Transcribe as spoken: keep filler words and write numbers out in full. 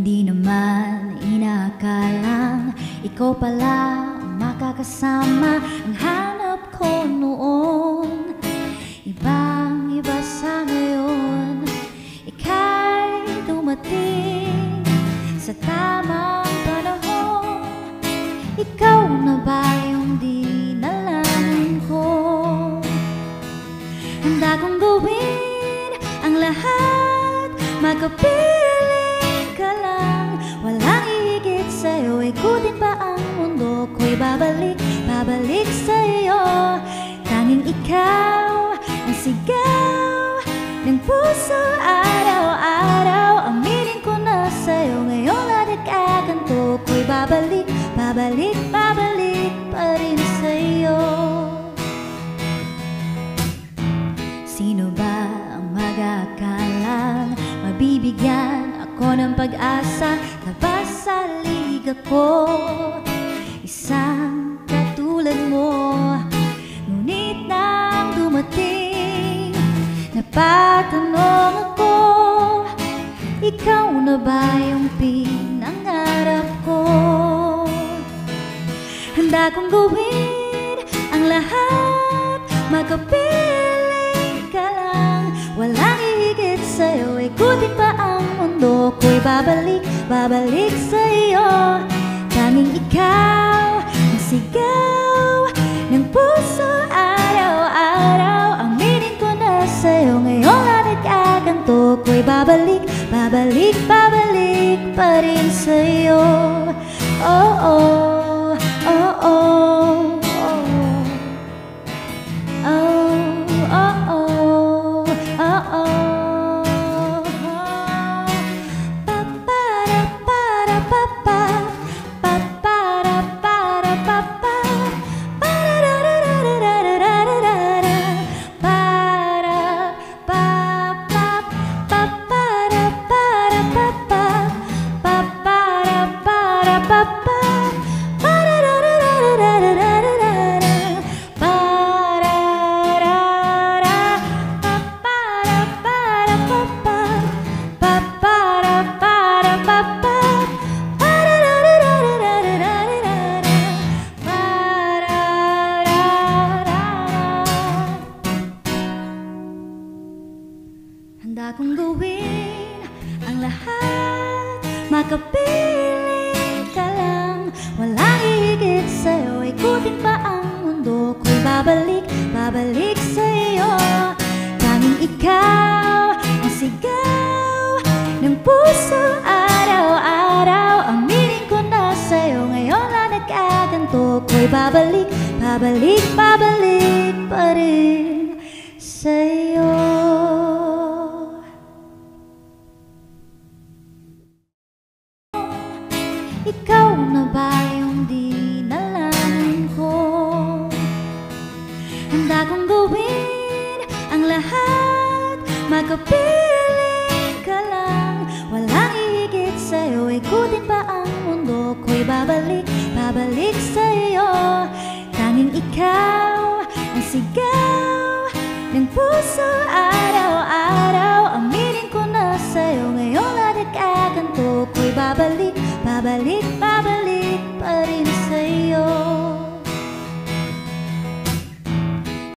Hindi naman inakalang ikaw pala ang makakasama. Ang hanap ko noon, ibang iba sa ngayon. Ika'y dumating sa tamang panahon. Ikaw na ba yung dinalangin ko? Handa kong gawin ang lahat, magkapiling ka lang. Walang ihigit sa'yo, ikutin pa ang mundo ko'y babalik, babalik sa'yo. Tanging ikaw ang sigaw ng puso araw-araw. Aminin ko na sa'yo, ngayong nadagkaganto ko'y babalik, babalik, babalik pa rin sa'yo. Sino ba ang mag-aakalang mabibigyan ako ng pag-asa? Labas sa liga ko, isang katulad mo. Ngunit nang dumating, napatanong ako, ikaw na ba yung pinangarap ko? Handa kong gawin ang lahat, magkapiling ka lang. Walang ihigit sa'yo, ikutin pa ang mundo ko'y babalik, babalik sa'yo. Tanging ikaw ang sigaw ng puso araw-araw. Aminin ko na sa'yo, ngayong nadagkaganto ko'y babalik, babalik, babalik pa rin sa'yo. Oh, oh, oh, oh. Handa kong gawin ang lahat, makapiling ka lang. Walang ihigit sa'yo, ikutin pa ang mundo ko'y babalik, babalik sa'yo. Tanging ikaw ang sigaw ng puso araw-araw. Aminin ko na sa'yo, ngayon na nagkaganto ko'y babalik, babalik, babalik pa rin sa'yo. Ikaw na ba yung dinalangin ko? Handa kong gawin ang lahat, magkapiling